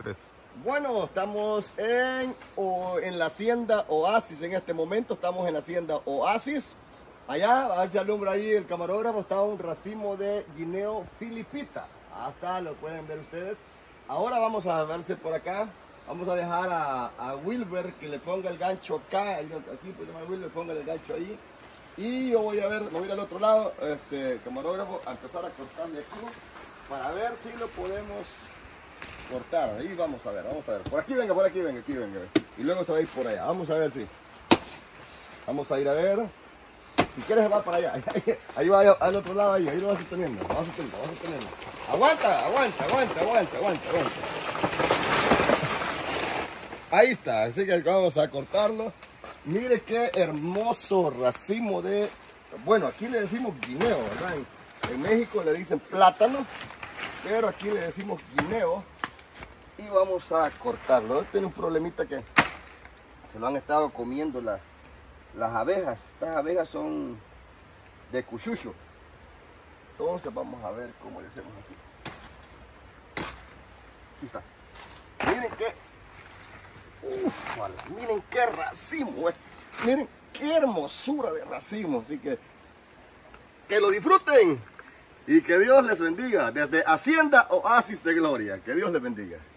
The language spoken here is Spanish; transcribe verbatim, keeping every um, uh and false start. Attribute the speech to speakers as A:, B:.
A: tres.
B: Bueno, estamos en, o, en la hacienda Oasis en este momento. Estamos en la hacienda Oasis. Allá, a ver si alumbra ahí el camarógrafo, está un racimo de guineo filipita. Hasta lo pueden ver ustedes. Ahora vamos a verse por acá. Vamos a dejar a, a Wilber que le ponga el gancho acá. Aquí pues Wilber ponga el gancho ahí. Y yo voy a ver, me voy a ir al otro lado, este camarógrafo, a empezar a cortarle aquí para ver si lo podemos cortar. Ahí vamos a ver, vamos a ver. Por aquí venga, por aquí venga, aquí venga. Y luego se va a ir por allá. Vamos a ver si. Vamos a ir a ver. Si quieres va para allá. Ahí va al otro lado, ahí, ahí lo vas sosteniendo. Lo vas sosteniendo, vas sosteniendo. Aguanta, aguanta, aguanta, aguanta, aguanta, aguanta. Ahí está, así que vamos a cortarlo. Mire qué hermoso racimo de... Bueno, aquí le decimos guineo, ¿verdad? En, en México le dicen plátano, pero aquí le decimos guineo. Y vamos a cortarlo. Tiene un problemita que se lo han estado comiendo la, las abejas. Estas abejas son de cuchucho. Entonces vamos a ver cómo le hacemos aquí. Aquí está. Miren qué... Uf, miren qué racimo, eh. Miren qué hermosura de racimo. Así que que lo disfruten y que Dios les bendiga desde Hacienda Oasis de Gloria. Que Dios les bendiga.